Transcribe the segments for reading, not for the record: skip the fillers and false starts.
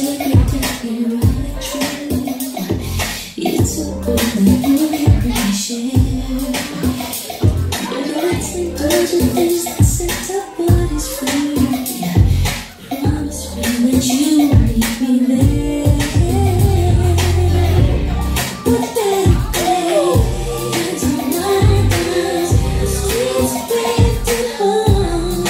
It's so good that you can really share. It's a bunch of things that set our bodies free. Promise me that you will leave me there. But baby, it's on my eyes. The streets paved at home.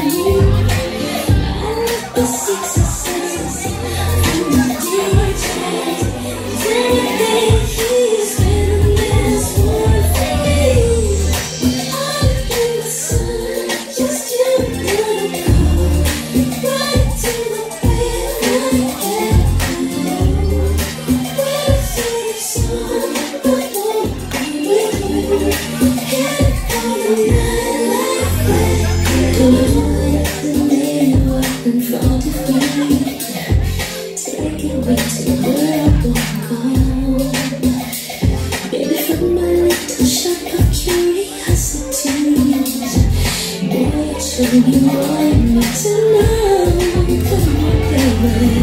I love the successes from the DJs. Anything he's been this one for me. Up in the sun, just you and I go right to the bed I had. Wait for the sun, but won't be with you. Can't hold a night like that. Don't let the name up in front of me. Taking me to where I wanna go. Baby, from my little shop of curiosities, boy, I show you all I need to know. Come on, baby.